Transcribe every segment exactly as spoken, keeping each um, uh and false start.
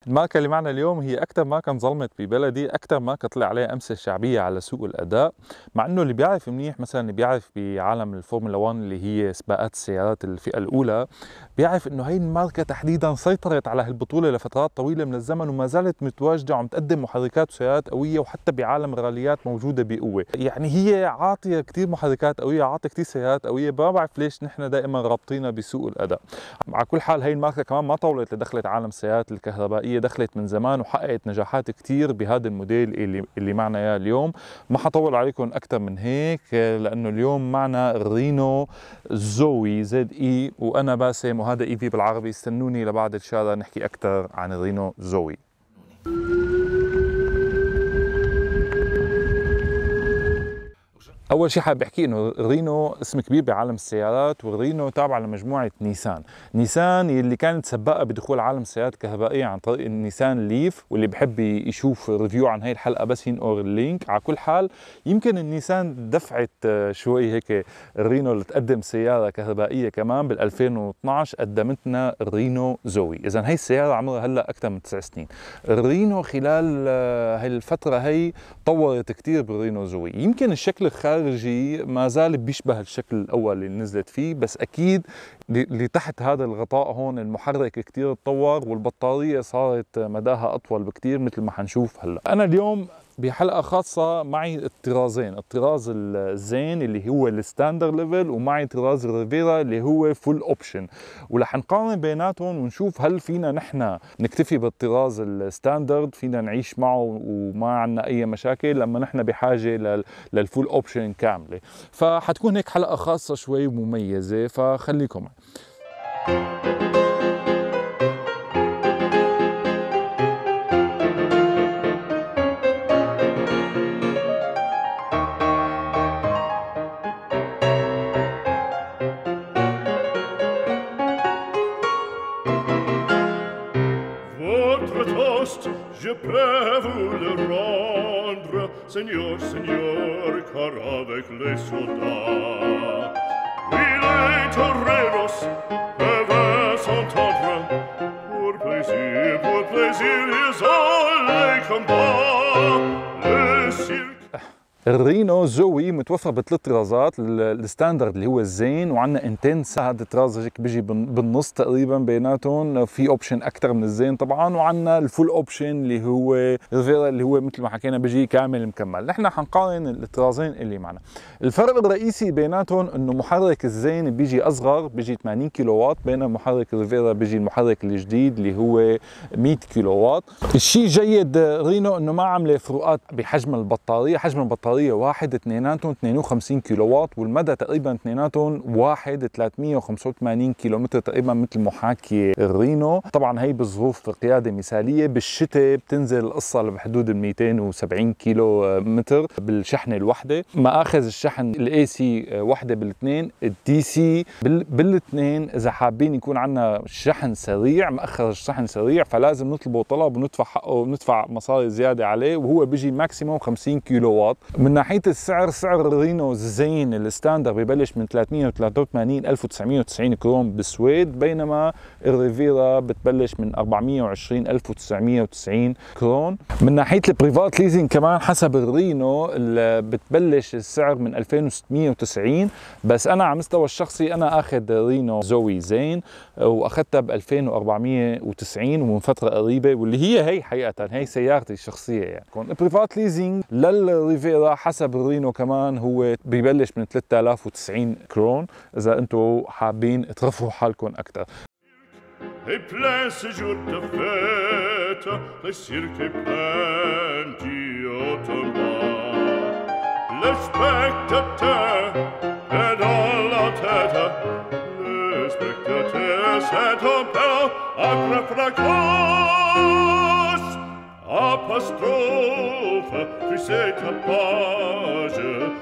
الماركة اللي معنا اليوم هي أكثر ماركة انظلمت ببلدي، أكثر ماركة طلع عليها أمثلة شعبية على سوق الأداء، مع إنه اللي بيعرف منيح مثلا اللي بيعرف بعالم الفورمولا واحد اللي هي سباقات السيارات الفئة الأولى بيعرف إنه هي الماركة تحديدا سيطرت على هالبطولة لفترات طويلة من الزمن وما زالت متواجدة وعم تقدم محركات وسيارات قوية، وحتى بعالم الراليات موجودة بقوة. يعني هي عاطية كثير محركات قوية، عاطية كثير سيارات قوية، ما بعرف ليش نحن دائما رابطينها بسوق الأداء. على كل حال هي الماركة كمان ما طولت لدخلت عالم السيارات الكهربائية، دخلت من زمان وحققت نجاحات كتير بهذا الموديل اللي اللي معنا اياه اليوم. ما حطول عليكم اكثر من هيك لانه اليوم معنا الرينو زوي زد اي، وانا باسم وهذا اي في بالعربي. استنوني لبعد الشارع نحكي اكثر عن الرينو زوي. أول شيء حابب أحكي إنه الرينو اسم كبير بعالم السيارات، والرينو تابع لمجموعة نيسان، نيسان اللي كانت سباقة بدخول عالم السيارات الكهربائية عن طريق النيسان ليف، واللي بحب يشوف ريفيو عن هاي الحلقة بس ينقر اللينك. على كل حال يمكن النيسان دفعت شوي هيك الرينو لتقدم سيارة كهربائية كمان. بال ألفين واثنعش قدمتنا الرينو زوي، إذا هاي السيارة عمرها هلا أكثر من تسع سنين. الرينو خلال هاي الفترة هي طورت كثير بالرينو زوي. يمكن الشكل الخارجي الخارجي ما زال بيشبه الشكل الاول اللي نزلت فيه، بس اكيد اللي تحت هذا الغطاء هون المحرك كتير تطور والبطاريه صارت مداها اطول بكتير مثل ما حنشوف هلا. انا اليوم بحلقه خاصه معي الطرازين، الطراز الزين اللي هو الستاندرد ليفل، ومعي طراز الريفيرا اللي هو فول اوبشن، ورح نقارن بيناتهم ونشوف هل فينا نحن نكتفي بالطراز الستاندرد، فينا نعيش معه وما عندنا اي مشاكل، لما نحن بحاجه للفول اوبشن كامله. فحتكون هيك حلقه خاصه شوي مميزه، فخليكم معي. Je peux vous le rendre, Seigneur, Seigneur, car avec les soldats, oui, les toreros peuvent s'entendre, pour plaisir, pour plaisir, ils ont les combats, le cirque. الرينو زوي متوفر بثلاث طرازات، الستاندرد اللي هو الزين، وعندنا انتنس هذا الطراز هيك بيجي بالنص تقريبا بيناتهم، في اوبشن اكثر من الزين طبعا، وعندنا الفول اوبشن اللي هو ريفيرا اللي هو مثل ما حكينا بيجي كامل مكمل. نحن حنقارن الطرازين اللي معنا. الفرق الرئيسي بيناتهم انه محرك الزين بيجي اصغر، بيجي ثمانين كيلو واط، بينما محرك الريفيرا بيجي المحرك الجديد اللي هو مئة كيلو واط. الشيء جيد رينو انه ما عامله فروقات بحجم البطاريه، حجم البطاريه واحد اثنيناتهم اثنين وخمسين كيلو واط، والمدى تقريبا اثنيناتهم واحد ثلاثمئة وخمسة وثمانين كيلومتر تقريبا مثل محاكي الرينو. طبعا هي بظروف قياده مثاليه، بالشتاء بتنزل القصه بحدود ال مئتين وسبعين كيلو متر بالشحنه الواحده. مآخذ الشحن الاي سي وحده بالاثنين، الدي سي بالاثنين. اذا حابين يكون عندنا شحن سريع، مأخر الشحن سريع، فلازم نطلبه طلب وندفع حقه وندفع مصاري زياده عليه، وهو بيجي ماكسيموم خمسين كيلو واط. من ناحية السعر، سعر الرينو الزين الستاندر ببلش من ثلاثمئة وثلاثة وثمانين ألف وتسعمئة وتسعين كرون بالسويد، بينما الريفيرا بتبلش من أربعمئة وعشرين ألف وتسعمئة وتسعين كرون. من ناحية البريفات ليزنج كمان حسب الرينو بتبلش السعر من ألفين وستمئة وتسعين، بس أنا على مستوى الشخصي أنا أخذ رينو زوي زين وأخذتها ب ألفين وأربعمئة وتسعين ومن فترة قريبة، واللي هي هي حقيقة هي سيارتي الشخصية. يعني البريفات ليزنج للريفيرا حسب الرينو كمان هو بيبلش من ثلاثة آلاف وتسعين كرون، إذا أنتم حابين ترفعوا حالكم أكثر. Et plein ce jour de fête, le cirque est plein du haut en bas. Le spectateur est dans la tête, le spectateur s'est en peur à fracas, apostrophe في سيتاباج.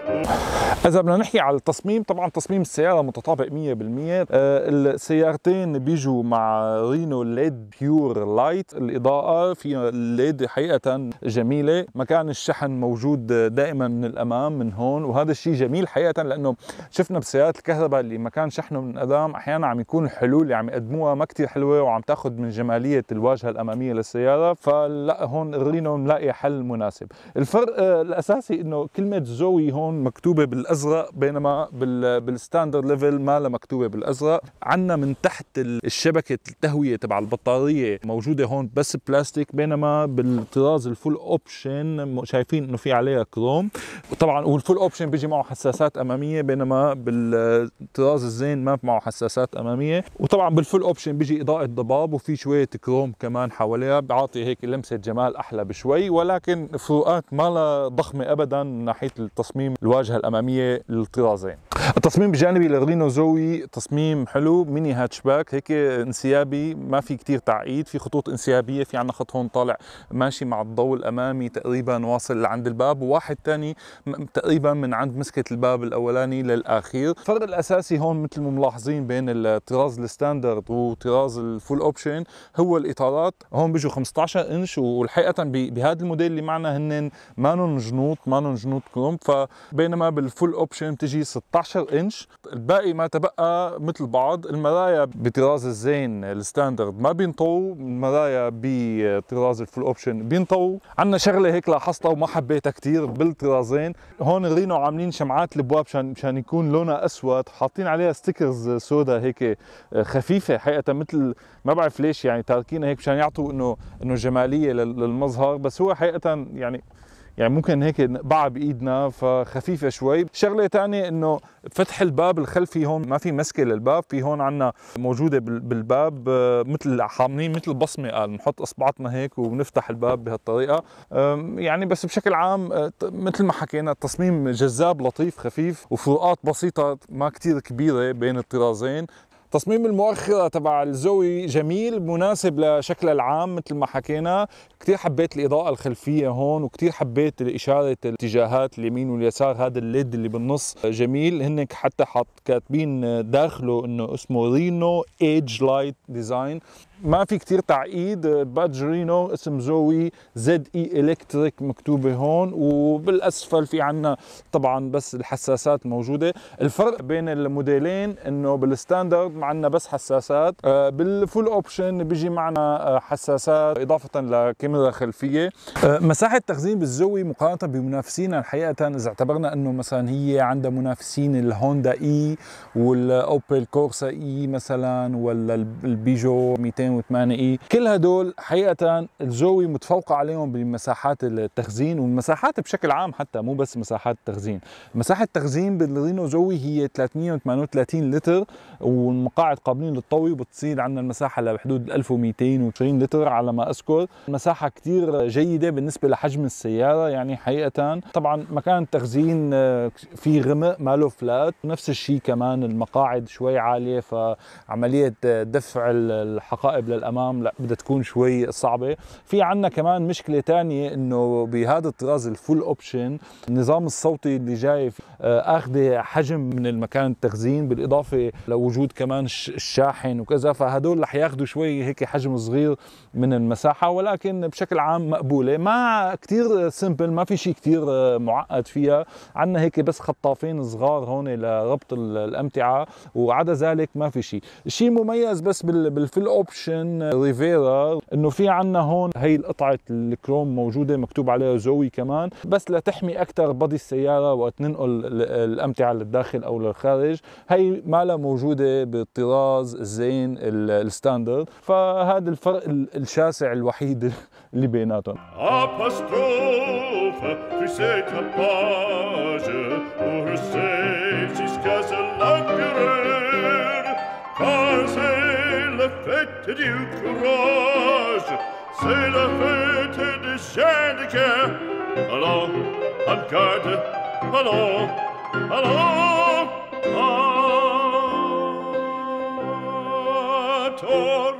إذا بدنا نحكي على التصميم، طبعا تصميم السيارة متطابق مية بالمية. آه السيارتين بيجوا مع رينو ليد بيور لايت، الإضاءة في الليد حقيقة جميلة. مكان الشحن موجود دائما من الأمام من هون، وهذا الشيء جميل حقيقة، لأنه شفنا بسيارات الكهرباء اللي مكان شحنه من الأمام أحيانا عم يكون الحلول اللي عم يقدموها ما كتير حلوة وعم تاخذ من جمالية الواجهة الأمامية للسيارة، فلا هون الرينو ملاقي حل مناسب. الفرق آه الأساسي إنه كلمة زوي هون مكتوبة بالأزرق، بينما بالستاندرد ليفل ما لها مكتوبة بالأزرق. عنا من تحت الشبكة التهوية تبع البطارية موجودة هون بس بلاستيك، بينما بالطراز الفول اوبشن شايفين انه في عليها كروم. وطبعا والفول اوبشن بيجي معه حساسات امامية، بينما بالطراز الزين ما معه حساسات امامية. وطبعا بالفول اوبشن بيجي اضاءة ضباب وفي شوية كروم كمان حواليها، بيعطي هيك لمسة جمال احلى بشوي، ولكن فروقات ما لها ضخمة ابدا من ناحية التصميم الواجهة الامامية للطرازين. التصميم بجانبي للرينو زوي تصميم حلو، ميني هاتشباك هيك انسيابي، ما في كتير تعقيد، في خطوط انسيابيه، في عنا خط هون طالع ماشي مع الضوء الامامي تقريبا واصل لعند الباب، وواحد ثاني تقريبا من عند مسكه الباب الاولاني للاخير. الفرق الاساسي هون مثل ما ملاحظين بين الطراز الستاندرد وطراز الفول اوبشن هو الاطارات. هون بيجوا خمسة عشر انش، والحقيقه بهذا الموديل اللي معنا هن مانن جنوط مانن جنوط كروم، فبينما بالفول اوبشن بتجي ستة عشر انش. الباقي ما تبقى مثل بعض. المرايا بطراز الزين الستاندرد ما بينطوا، المرايا بطراز الفول اوبشن بينطوا. عندنا شغله هيك لاحظتها وما حبيتها كثير بالطرازين، هون الرينو عاملين شمعات الابواب مشان مشان يكون لونها اسود، حاطين عليها ستيكرز سودا هيك خفيفه حقيقه، مثل ما بعرف ليش يعني تاركينها هيك مشان يعطوا انه انه جماليه للمظهر، بس هو حقيقه يعني يعني ممكن هيك نقبعها بايدنا فخفيفه شوي. شغله ثانيه انه فتح الباب الخلفي هون ما في مسكه للباب، في هون عندنا موجوده بالباب مثل حاملين مثل بصمه، قال بنحط اصبعتنا هيك وبنفتح الباب بهالطريقه يعني. بس بشكل عام مثل ما حكينا التصميم جذاب لطيف خفيف، وفروقات بسيطه ما كتير كبيره بين الطرازين. تصميم المؤخرة تبع الزوي جميل مناسب لشكلها العام مثل ما حكينا. كتير حبيت الإضاءة الخلفية هون، وكتير حبيت إشارة الاتجاهات اليمين واليسار، هذا الليد اللي بالنص جميل. هن حتى حط كاتبين داخله انه اسمه رينو ايدج لايت ديزاين، ما في كتير تعقيد. بادج رينو اسم زوي زد اي الكتريك مكتوبة هون، وبالاسفل في عنا طبعا بس الحساسات موجودة. الفرق بين الموديلين انه بالستاندرد معنا بس حساسات، بالفول اوبشن بيجي معنا حساسات اضافة لكاميرا خلفية. مساحة تخزين بالزوي مقارنة بمنافسينا الحقيقة، اذا اعتبرنا انه مثلا هي عندها منافسين الهوندا اي والاوبل كورسا اي مثلا، ولا البيجو مئتين وثمانية اي، كل هدول حقيقة الزوي متفوقة عليهم بمساحات التخزين والمساحات بشكل عام، حتى مو بس مساحات التخزين. مساحة التخزين بالرينو زوي هي ثلاثمئة وثمانية وثلاثين لتر، والمقاعد قابلين للطوي وبتصير عندنا المساحة لبحدود ألف ومئتين وعشرين لتر على ما أذكر. مساحة كتير جيدة بالنسبة لحجم السيارة يعني حقيقة. طبعا مكان التخزين في غمق ما له فلات، نفس الشيء كمان المقاعد شوي عالية، فعملية دفع الحقائب للأمام لا بدها تكون شوي صعبة. في عنا كمان مشكلة تانية انه بهذا الطراز الفول اوبشن النظام الصوتي اللي جاي اخذ حجم من المكان التخزين، بالاضافة لوجود كمان الشاحن وكذا، فهدول رح ياخذوا شوي هيك حجم صغير من المساحة، ولكن بشكل عام مقبولة. ما كتير سمبل، ما في شيء كتير معقد فيها. عنا هيك بس خطافين صغار هون لربط الأمتعة، وعدا ذلك ما في شيء. الشيء مميز بس بالفول اوبشن ريفيرا انه في عنا هون هي القطعة الكروم موجودة مكتوب عليها زوي كمان، بس لتحمي اكثر بدي السيارة وقت ننقل الأمتعة للداخل او للخارج. هي ما لها موجودة بالطراز الزين الستاندرد، فهذا الفرق الشاسع الوحيد اللي بيناتهم. Apostrophe für cette page pour celle-ci qu'à l'empereur, car c'est la fête du courage, c'est la fête des gens de cœur. Allons, en garde, allons, allons, à torre.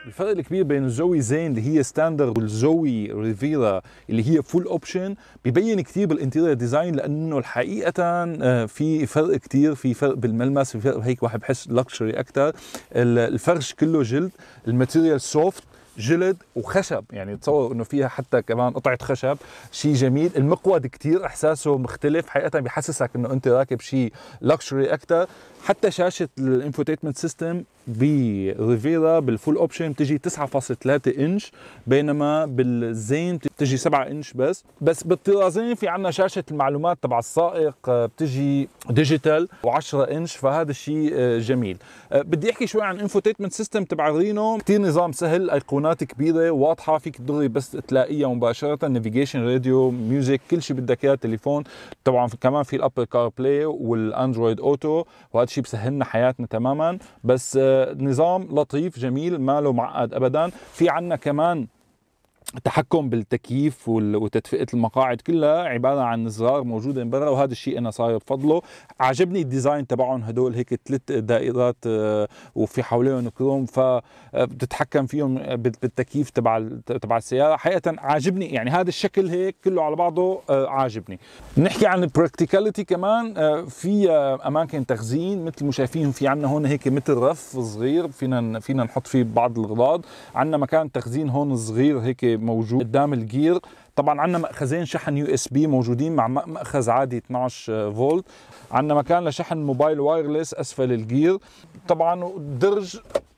الفرق الكبير بين الزوي زين اللي هي ستاندرد والزوي ريفيرا اللي هي فول اوبشن ببين كثير بالانتيريور ديزاين، لانه الحقيقه في فرق كثير، في فرق بالملمس، في فرق هيك واحد بحس لكشري اكثر. الفرش كله جلد، الماتيريال سوفت جلد وخشب، يعني تصور انه فيها حتى كمان قطعه خشب، شيء جميل. المقود كثير احساسه مختلف، حقيقه بحسسك انه انت راكب شيء لكشري اكثر. حتى شاشه الانفوتينمنت سيستم بريفيرا بالفول اوبشن بتجي تسعة فاصلة ثلاثة انش، بينما بالزين بتجي سبعة انش بس. بس بالطرازين في عندنا شاشه المعلومات تبع السائق بتجي ديجيتال و10 انش، فهذا الشيء جميل. بدي احكي شوي عن الانفوتينمنت سيستم تبع الرينو. كثير نظام سهل، ايقونات كبيره واضحه، فيك تضغي بس تلاقيها مباشره، نافيجيشن، راديو، ميوزك، كل شيء بدك اياه، تليفون. طبعا في كمان في الابل كار بلاي والاندرويد اوتو، وهذا الشيء بسهلنا حياتنا تماما. بس نظام لطيف جميل، ما له معقد ابدا. في عنا كمان تحكم بالتكييف وتدفئة المقاعد، كلها عبارة عن زرار موجودة من برا، وهذا الشيء أنا صاير بفضله. عجبني الديزاين تبعهم، هدول هيك ثلاث دائرات وفي حواليهم كروم، فبتتحكم فيهم بالتكييف تبع تبع السيارة. حقيقة عاجبني، يعني هذا الشكل هيك كله على بعضه عاجبني. نحكي عن البراكتيكاليتي كمان، في أماكن تخزين مثل ما شايفين. في عنا هون هيك مثل رف صغير فينا فينا نحط فيه بعض الأغراض. عنا مكان تخزين هون صغير هيك موجود قدام الجير. طبعا عندنا مأخذين شحن يو اس بي موجودين مع مأخذ عادي اثنعش فولت. عندنا مكان لشحن موبايل وايرلس اسفل الجير. طبعا درج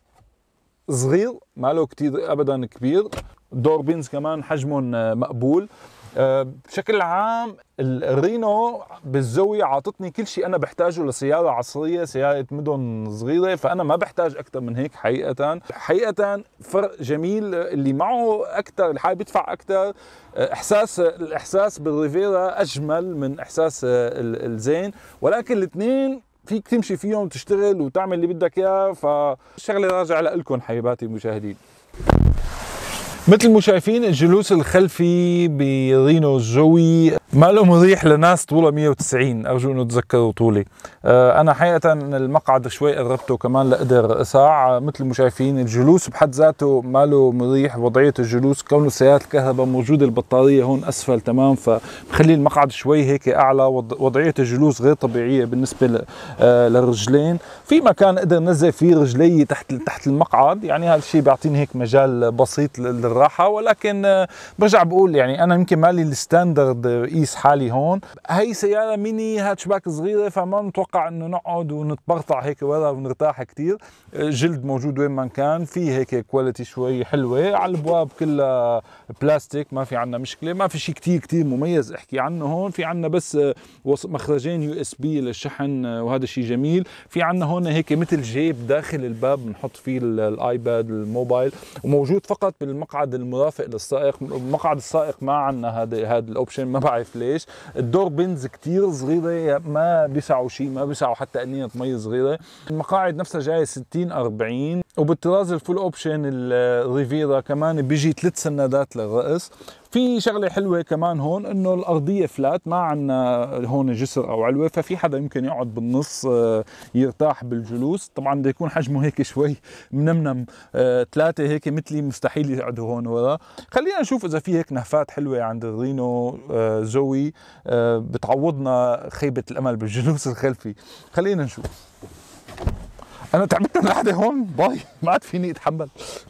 صغير ما له كثير ابدا كبير. دور بينز كمان حجمهم مقبول. بشكل عام الرينو بالزوي عاطتني كل شيء انا بحتاجه لسياره عصريه، سياره مدن صغيره، فانا ما بحتاج اكثر من هيك. حقيقه حقيقه فرق جميل. اللي معه اكثر، اللي حابب يدفع اكثر، احساس الاحساس بالريفيرا اجمل من احساس الزين، ولكن الاثنين فيك تمشي فيهم وتشتغل وتعمل اللي بدك اياه. فالشغله راجعه لكم حبيباتي المشاهدين. مثل ما شايفين الجلوس الخلفي برينو الزوي ما له مريح لناس طولها مية وتسعين، ارجو انه تذكروا طولي. انا حقيقه المقعد شوي قربته كمان لاقدر اساع. مثل ما شايفين الجلوس بحد ذاته ما له مريح، وضعيه الجلوس كونه سيارات الكهرباء موجوده البطاريه هون اسفل تمام، فبخلي المقعد شوي هيك اعلى. وضعيه الجلوس غير طبيعيه بالنسبه للرجلين. في مكان اقدر نزل فيه رجلي تحت تحت المقعد، يعني هذا الشيء بيعطيني هيك مجال بسيط للراحه. ولكن برجع بقول يعني انا يمكن مالي الستاندرد قيس حالي هون. هي سياره ميني هاتشباك صغيره، فما متوقع انه نقعد ونتبرطع هيك ورا ونرتاح كثير. جلد موجود وين ما كان، في هيك كواليتي شوي حلوه. على الابواب كلها بلاستيك، ما في عنا مشكله. ما في شيء كثير كثير مميز احكي عنه هون. في عنا بس مخرجين يو اس بي للشحن، وهذا شيء جميل. في عنا هون هيك مثل جيب داخل الباب بنحط فيه الايباد الموبايل، وموجود فقط بالمقعد المرافق للسائق. مقعد السائق ما عنا هذا هذا الاوبشن، ما بعرف ليش. الدور بنز كثير صغيره، ما بيسعوا شيء، ما بيسعوا حتى قنينه مي صغيره. المقاعد نفسها جايه ستين أربعين. وبالطراز الفول اوبشن الريفيرا كمان بيجي ثلاث سنادات للرأس. في شغله حلوه كمان هون انه الارضيه فلات، ما عندنا هون جسر او علوه، ففي حدا يمكن يقعد بالنص يرتاح بالجلوس. طبعا بده يكون حجمه هيك شوي منمنم، ثلاثه هيك مثلي مستحيل يقعدوا هون ورا. خلينا نشوف اذا في هيك نهفات حلوه عند الرينو زوي بتعوضنا خيبه الامل بالجلوس الخلفي. خلينا نشوف. انا تعبت من القعده هون، باي ما عاد فيني اتحمل.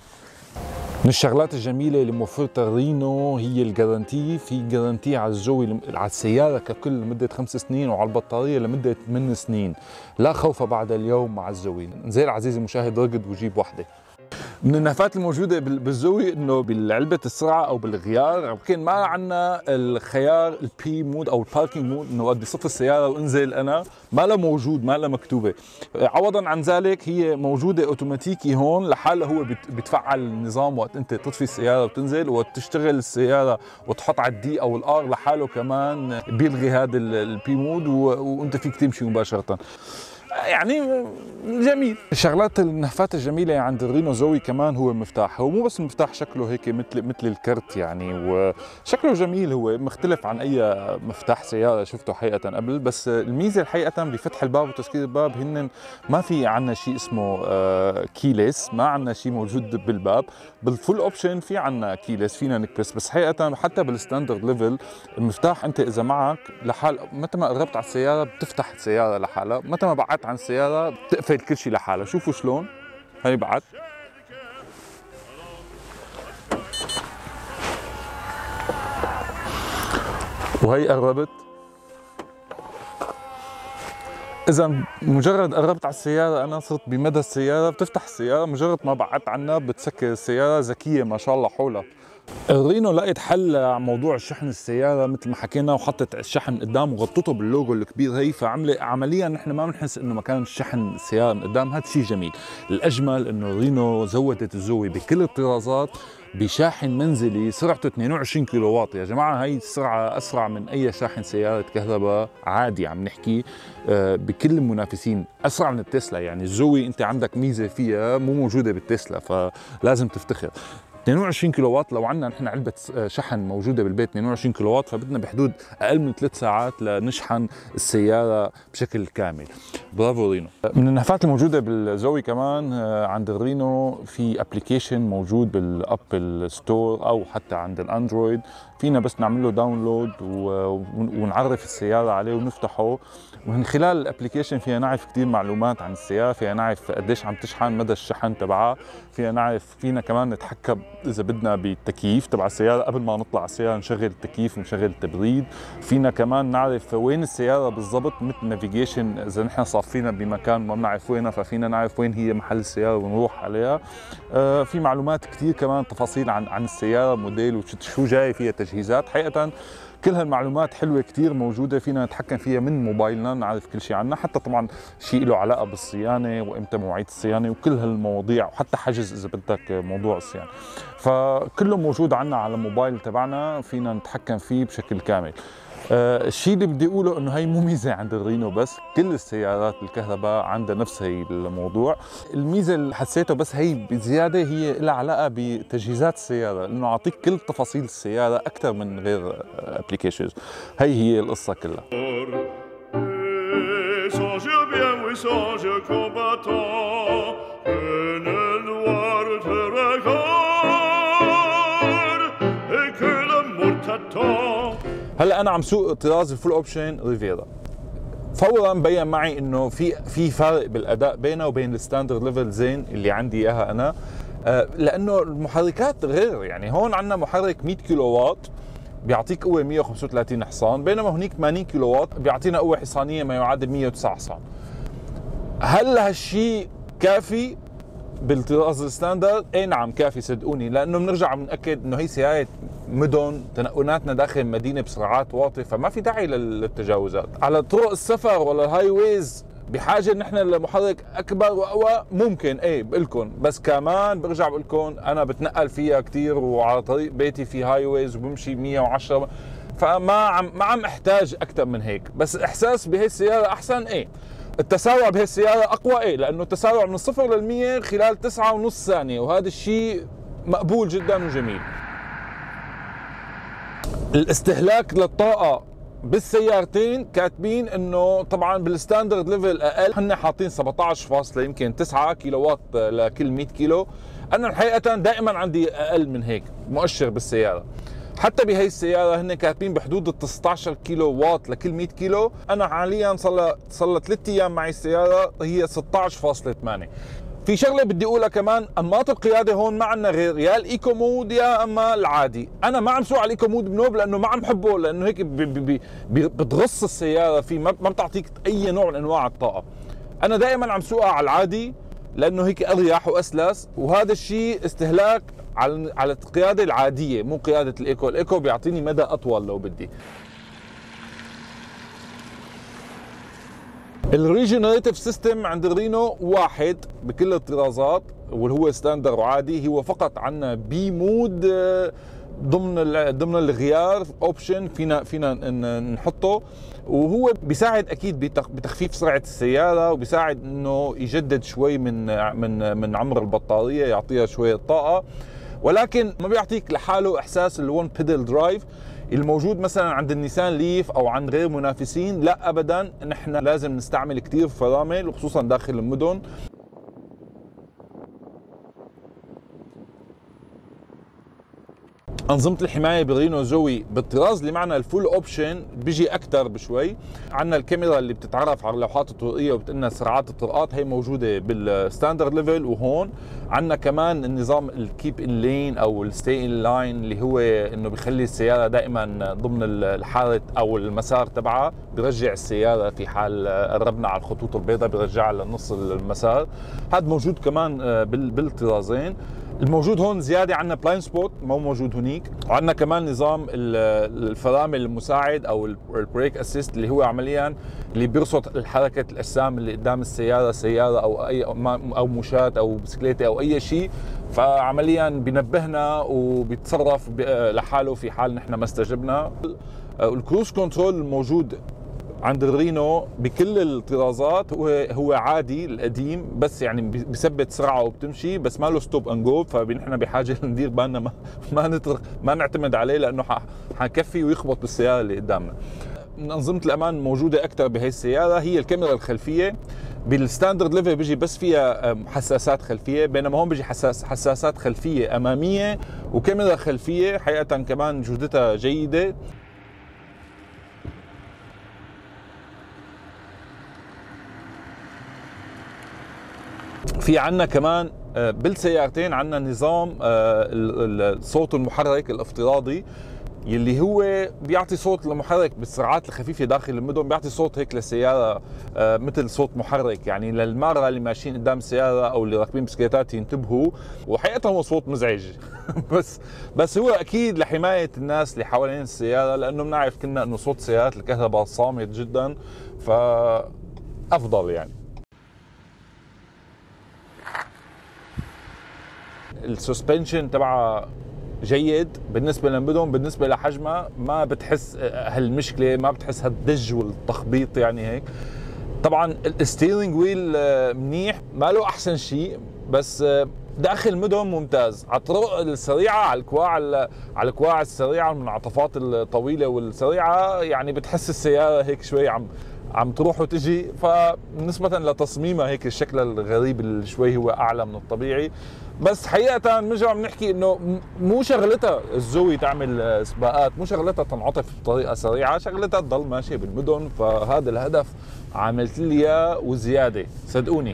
من الشغلات الجميلة اللي موفرتها الرينو هي الجارانتي. في جارانتي على الزوي على السيارة ككل لمدة خمس سنين، وعلى البطارية لمدة ثمان سنين. لا خوف بعد اليوم مع الزوي. زين عزيزي المشاهد، رقد وجيب وحدة. من النهفات الموجوده بالزوي انه بالعلبه السرعه او بالغيار يمكن ما عندنا الخيار البي مود او الباركينج مود، انه وقت بصف السياره وانزل انا ما له موجود، ما له مكتوبه. عوضا عن ذلك هي موجوده اوتوماتيكي هون لحالها. هو بيتفعل النظام وقت انت تطفي السياره وتنزل، وتشتغل السياره وتحط على الدي او الار لحاله كمان بيلغي هذا البي مود، وانت فيك تمشي مباشره. يعني جميل. الشغلات النهفات الجميله عند الرينو زوي كمان هو المفتاح، هو مو بس مفتاح شكله هيك مثل مثل الكرت يعني، وشكله جميل، هو مختلف عن اي مفتاح سياره شفته حقيقه قبل. بس الميزه الحقيقه بفتح الباب وتسكير الباب هن ما في عندنا شيء اسمه كيليس، ما عندنا شيء موجود بالباب. بالفول اوبشن في عندنا كيليس، فينا نكبس، بس حقيقه حتى بالستاندرد ليفل المفتاح انت اذا معك لحال متى ما قربت على السياره بتفتح السياره لحالها، متى ما بعدت عن السياره بتقفل كل شيء لحالها. شوفوا شلون هي بعد، وهي قربت. إذا مجرد قربت على السيارة أنا صرت بمدى السيارة، بتفتح السيارة، مجرد ما بعدت عنها بتسكر السيارة، ذكية ما شاء الله حولها. الرينو لقيت حل على موضوع الشحن السيارة مثل ما حكينا، وحطت الشحن قدام وغطته باللوجو الكبير هي، فعمل عمليا نحن ما بنحس انه مكان الشحن السيارة من قدام. هذا شيء جميل. الأجمل انه الرينو زودت الزوي بكل الطرازات بشاحن منزلي سرعته اثنين وعشرين كيلو واط. يا جماعة هي السرعة أسرع من أي شاحن سيارة كهرباء عادي، عم نحكي بكل المنافسين أسرع من التسلا. يعني الزوي أنت عندك ميزة فيها مو موجودة بالتسلا، فلازم تفتخر. اثنين وعشرين كيلو واط، لو عندنا نحن علبة شحن موجودة بالبيت اثنين وعشرين كيلو واط، فبدنا بحدود أقل من ثلاث ساعات لنشحن السيارة بشكل كامل. برافو رينو. من النهفات الموجودة بالزوي كمان عند الرينو في ابلكيشن موجود بالابل ستور او حتى عند الاندرويد، فينا بس نعمل له داونلود ونعرف السيارة عليه ونفتحه، ومن خلال الابلكيشن فينا نعرف كثير معلومات عن السيارة، فينا نعرف قديش عم تشحن، مدى الشحن تبعها، فينا نعرف، فينا كمان نتحكم اذا بدنا بالتكييف تبع السيارة قبل ما نطلع على السيارة نشغل التكييف ونشغل التبريد. فينا كمان نعرف وين السيارة بالضبط، مثل نافيجيشن اذا نحن صافينا بمكان ما بنعرف وينها ففينا نعرف وين هي محل السيارة ونروح عليها. آه في معلومات كثير كمان، تفاصيل عن عن السيارة، موديل وشو جاي فيها تجهيزات. حقيقة كل هالمعلومات حلوة كتير موجودة، فينا نتحكم فيها من موبايلنا، نعرف كل شيء عنها، حتى طبعا شيء له علاقة بالصيانة وامتى مواعيد الصيانة وكل هالمواضيع، وحتى حجز إذا بدك موضوع الصيانة، فكله موجود عنا على الموبايل تبعنا، فينا نتحكم فيه بشكل كامل. آه الشيء اللي بدي اقوله انه هي مو ميزه عند الرينو بس، كل السيارات الكهرباء عندها نفس هي الموضوع. الميزه اللي حسيتها بس هي بزياده هي لها علاقه بتجهيزات السياره، انه اعطيك كل تفاصيل السياره اكثر من غير ابلكيشنز. هي هي القصه كلها. هلا انا عم سوق طراز الفول اوبشن ريفيرا، فورا بين معي انه في في فرق بالاداء بينه وبين الستاندرد ليفل زين اللي عندي اياها انا، آه لانه المحركات غير. يعني هون عندنا محرك مئة كيلو واط بيعطيك قوه مئة وخمسة وثلاثين حصان، بينما هنيك ثمانين كيلو واط بيعطينا قوه حصانيه ما يعادل مئة وتسعة حصان. هل هالشيء كافي بالطراز الستاندرد؟ اي نعم كافي صدقوني، لانه بنرجع بنأكد انه هي سياره مدن، تنقلاتنا داخل المدينه بسرعات واطيه، فما في داعي للتجاوزات. على طرق السفر ولا الهاي ويز بحاجه نحن لمحرك اكبر واقوى، ممكن ايه بقلكم، بس كمان برجع بقلكم انا بتنقل فيها كثير، وعلى طريق بيتي في هاي ويز وبمشي مئة وعشرة، فما عم ما عم احتاج اكثر من هيك. بس احساس بهي السياره احسن ايه. التسارع بهي السيارة أقوى إيه، لأنه التسارع من الصفر للمية خلال تسعة ونص ثانية، وهذا الشيء مقبول جدا وجميل. الاستهلاك للطاقة بالسيارتين كاتبين انه طبعا بالستاندرد ليفل اقل، هن حاطين سبعة عشر فاصلة يمكن تسعة كيلو واط لكل مئة كيلو. انا الحقيقة دائما عندي اقل من هيك مؤشر بالسيارة. حتى بهي السيارة هن كاتبين بحدود ال تسعة عشر كيلو واط لكل مئة كيلو، أنا حاليا صار صار ثلاث أيام معي السيارة هي ستة عشر فاصلة ثمانية. في شغلة بدي أقولها كمان، أنماط القيادة هون ما عندنا غير يا الإيكو مود يا أما العادي. أنا ما عم سوق على الإيكو مود بنوب لأنه ما عم بحبه، لأنه هيك بي بي بي بتغص السيارة فيه، ما بتعطيك أي نوع من أنواع الطاقة. أنا دائما عم سوقها على العادي لأنه هيك أريح وأسلس، وهذا الشيء استهلاك على على القياده العاديه مو قياده الايكو. الايكو بيعطيني مدى اطول لو بدي. الريجنريتيف سيستم عند الرينو واحد بكل الطرازات، واللي هو ستاندر وعادي. هو فقط عندنا بي مود ضمن ضمن الغيار اوبشن فينا فينا نحطه، وهو بيساعد اكيد بتخفيف سرعه السياره، وبيساعد انه يجدد شوي من من من عمر البطاريه، يعطيها شويه طاقه، ولكن ما بيعطيك لحاله احساس الون بيدل درايف الموجود مثلا عند النيسان ليف او عند غير منافسين. لا ابدا، نحن لازم نستعمل كثير فرامل وخصوصا داخل المدن. أنظمة الحماية بالرينو زوي بالطراز اللي معنا الفول اوبشن بيجي أكثر بشوي. عندنا الكاميرا اللي بتتعرف على اللوحات الطرقية وبتقلنا سرعات الطرقات، هي موجودة بالستاندرد ليفل. وهون عندنا كمان النظام الكيب ان لين أو الستي ان لاين اللي هو إنه بيخلي السيارة دائما ضمن الحارة أو المسار تبعها، بيرجع السيارة في حال قربنا على الخطوط البيضاء بيرجعها لنص المسار. هذا موجود كمان بالطرازين. الموجود هون زياده عندنا بلايند سبوت مو موجود هنيك، وعندنا كمان نظام الفرامل المساعد او البريك اسيست اللي هو عمليا اللي بيرصد الحركه الاجسام اللي قدام السياره، سياره او اي او مشاة او بسكليته او اي شيء، فعمليا بينبهنا وبيتصرف لحاله في حال نحن ما استجبنا. الكروز كنترول الموجود عند الرينو بكل الطرازات هو هو عادي القديم، بس يعني بثبت سرعه وبتمشي، بس ما له ستوب اند جو، فنحن بحاجه ندير بالنا ما ما نترك ما نعتمد عليه لانه حنكفي ويخبط بالسياره اللي قدامنا. من انظمه الامان موجوده اكثر بهي السياره هي الكاميرا الخلفيه. بالستاندرد ليفل بيجي بس فيها حساسات خلفيه، بينما هون بيجي حساس حساسات خلفيه اماميه وكاميرا خلفيه، حقيقه كمان جودتها جيده. في عنا كمان بالسيارتين عنا نظام الصوت المحرك الافتراضي يلي هو بيعطي صوت المحرك بالسرعات الخفيفه داخل المدن، بيعطي صوت هيك للسياره مثل صوت محرك، يعني للماره اللي ماشيين قدام السياره او اللي راكبين بسكليتات ينتبهوا. وحقيقه هو صوت مزعج بس بس هو اكيد لحمايه الناس اللي حوالين السياره، لانه بنعرف كلنا انه صوت سيارات الكهرباء صامت جدا، فافضل يعني. السسبنشن تبعها جيد بالنسبه للمدن، بالنسبه لحجمها ما بتحس هالمشكله، ما بتحس هالدج والتخبيط يعني هيك. طبعا الستيرنج ويل منيح، ما له احسن شيء، بس داخل المدن ممتاز. على الطرق السريعه، على الكواع على الكواع السريعه، المنعطفات الطويله والسريعه، يعني بتحس السياره هيك شوي عم عم تروح وتجي، فنسبة لتصميمها هيك الشكل الغريب اللي شوي هو أعلى من الطبيعي. بس حقيقة بنرجع بنحكي إنه مو شغلتها الزوي تعمل سباقات، مو شغلتها تنعطف بطريقة سريعة، شغلتها تضل ماشية بالمدن، فهذا الهدف عملت لي إياه وزيادة صدقوني.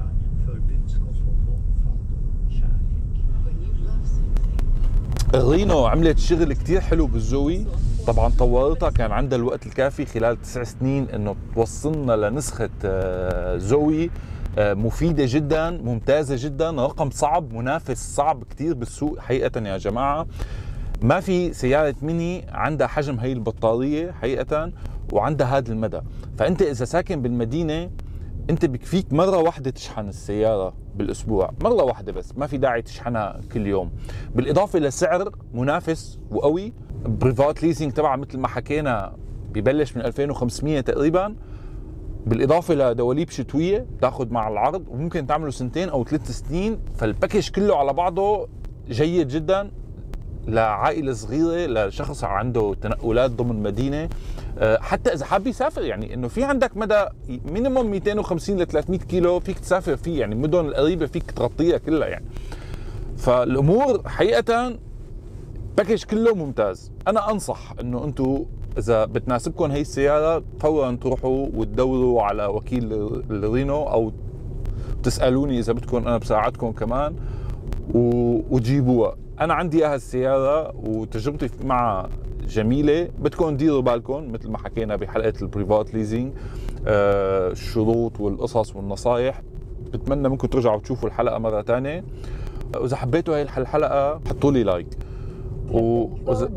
الرينو عملت شغل كتير حلو بالزوي، طبعا طورتها، كان عندها الوقت الكافي خلال تسع سنين انه توصلنا لنسخة زوي مفيدة جدا، ممتازة جدا، رقم صعب، منافس صعب كتير بالسوق حقيقة يا جماعة. ما في سيارة ميني عندها حجم هي البطارية حقيقة وعندها هذا المدى. فانت اذا ساكن بالمدينة انت بكفيك مرة واحدة تشحن السيارة بالاسبوع، مرة واحدة بس، ما في داعي تشحنها كل يوم. بالاضافة لسعر منافس وقوي، بريفات ليزنج تبعها مثل ما حكينا ببلش من ألفين وخمسمية تقريبا، بالاضافة لدواليب شتوية تاخذ مع العرض، وممكن تعملوا سنتين او ثلاث سنين، فالباكج كله على بعضه جيد جدا لعائلة صغيرة، لشخص عنده تنقلات ضمن مدينة، حتى إذا حاب يسافر، يعني إنه في عندك مدى مينيموم مئتين وخمسين ل ثلاثمئة كيلو فيك تسافر فيه، يعني المدن القريبة فيك تغطيها كلها يعني. فالأمور حقيقة باكج كله ممتاز. أنا أنصح إنه أنتم إذا بتناسبكم هي السيارة فورا تروحوا وتدوروا على وكيل الرينو، أو تسألوني إذا بدكم أنا بساعدكم كمان وتجيبوها. أنا عندي إياها السيارة وتجربتي معها جميلة، بدكم ديروا بالكم مثل ما حكينا بحلقة البريفات ليزينج، آه الشروط والقصص والنصايح. بتمنى منكم ترجعوا تشوفوا الحلقة مرة تانية، وإذا حبيتوا هاي الحلقة حطوا لي لايك و... وز...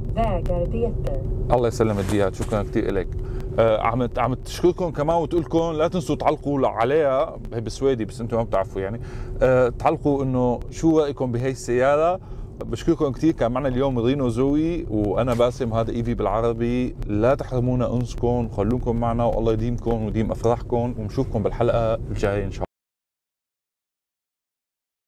الله يسلمك ديات، شكرا كثير لك. آه عم عم تشكركم كمان وتقول لكم لا تنسوا تعلقوا عليها، هي بالسويدي بس انتم ما بتعرفوا يعني. آه تعلقوا انه شو رايكم بهي السياره، بشكركم كثير، كان معنا اليوم رينو زوي وانا باسم، هذا ايفي بالعربي. لا تحرمونا انسكم، خلوكم معنا والله يديمكم ويديم افراحكم، ونشوفكم بالحلقه الجايه ان شاء الله.